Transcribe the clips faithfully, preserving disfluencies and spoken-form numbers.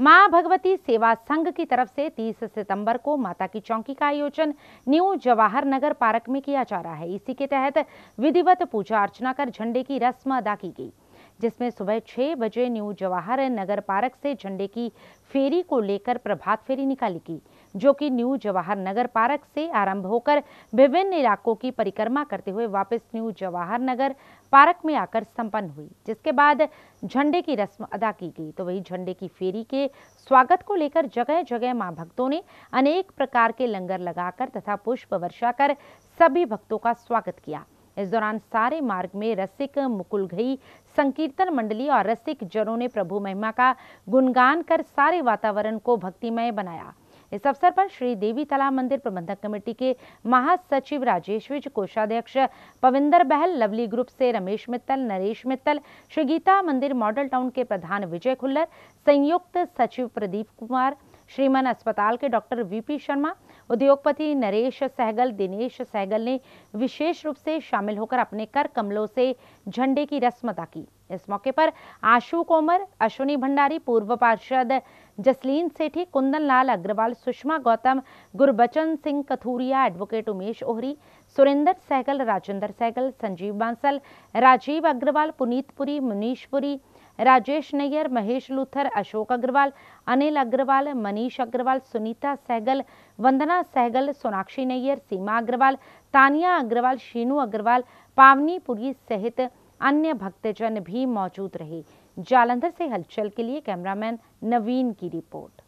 मां भगवती सेवा संघ की तरफ से तीस सितंबर को माता की चौकी का आयोजन न्यू जवाहर नगर पार्क में किया जा रहा है। इसी के तहत विधिवत पूजा अर्चना कर झंडे की रस्म अदा की गई, जिसमें सुबह छह बजे न्यू जवाहर नगर पार्क से झंडे की फेरी को लेकर प्रभात फेरी निकाली गई, जो कि न्यू जवाहर नगर पार्क से आरंभ होकर विभिन्न इलाकों की परिक्रमा करते हुए वापस न्यू जवाहर नगर पार्क में आकर संपन्न हुई, जिसके बाद झंडे की रस्म अदा की गई। तो वही झंडे की फेरी के स्वागत को लेकर जगह जगह मां भक्तों ने अनेक प्रकार के लंगर लगाकर तथा पुष्प वर्षा कर सभी भक्तों का स्वागत किया। इस दौरान सारे मार्ग में रसिक मुकुलघई संकीर्तन मंडली और रसिक जनों ने प्रभु महिमा का गुणगान कर सारे वातावरण को भक्तिमय बनाया। इस अवसर पर श्री देवी तालाब मंदिर प्रबंधक कमेटी के महासचिव राजेश विज, कोषाध्यक्ष पविंदर बहल, लवली ग्रुप से रमेश मित्तल, नरेश मित्तल, श्री गीता मंदिर मॉडल टाउन के प्रधान विजय खुल्लर, संयुक्त सचिव प्रदीप कुमार, श्रीमन अस्पताल के डॉक्टर वीपी शर्मा, उद्योगपति नरेश सहगल, दिनेश सहगल ने विशेष रूप से शामिल होकर अपने कर कमलों से झंडे की रस्म अदा की। इस मौके पर आशु कोमर, अश्विनी भंडारी, पूर्व पार्षद जसलीन सेठी, कुंदन लाल अग्रवाल, सुषमा गौतम, गुरबचन सिंह कथूरिया, एडवोकेट उमेश ओहरी, सुरेंद्र सहगल, राजेंद्र सहगल, संजीव बांसल, राजीव अग्रवाल, पुनीत पुरी, मुनीश पुरी, राजेश नैयर, महेश लूथर, अशोक अग्रवाल, अनिल अग्रवाल, मनीष अग्रवाल, सुनीता सहगल, वंदना सहगल, सोनाक्षी नैयर, सीमा अग्रवाल, तानिया अग्रवाल, शीनू अग्रवाल, पावनी पुरी सहित अन्य भक्तजन भी मौजूद रहे। जालंधर से हलचल के लिए कैमरामैन नवीन की रिपोर्ट।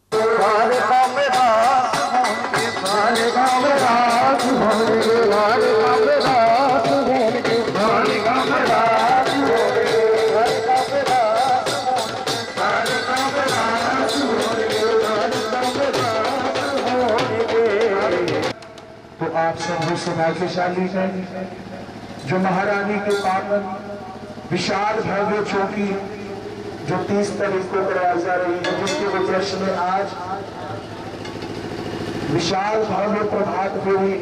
तो आप सब सौभाग्यशाली हैं जो महारानी के पावन विशाल भव्य चौकी जो तीस तारीख को करवाई जा रही है, जिसके उपलक्ष्य में आज विशाल भव्य प्रभात फेरी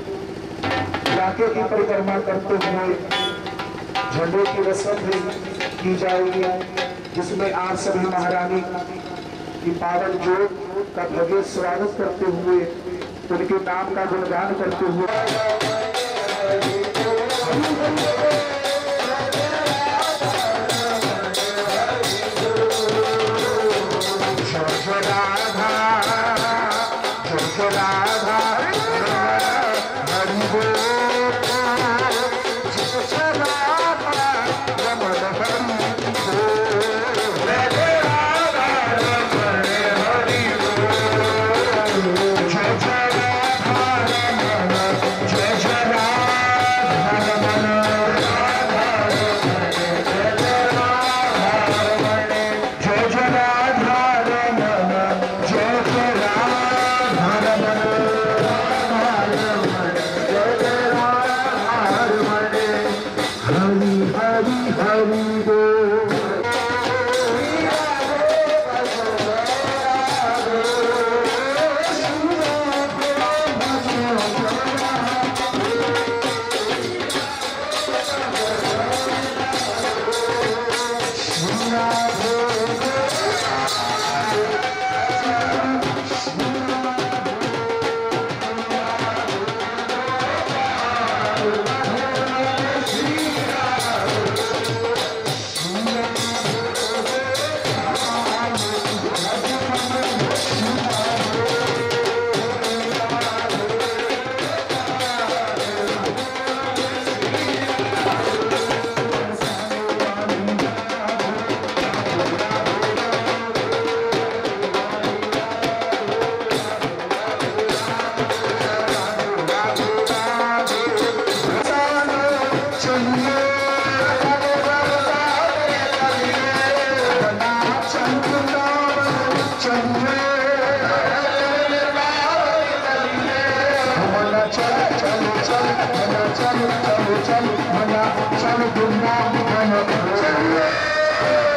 इलाके की परिक्रमा करते हुए झंडे की रस्म भी की जाएगी, जिसमें आप सभी महारानी की पावन जोत का भव्य स्वागत करते हुए उनके नाम का गुणगान करते हुए चल चल चल चल चल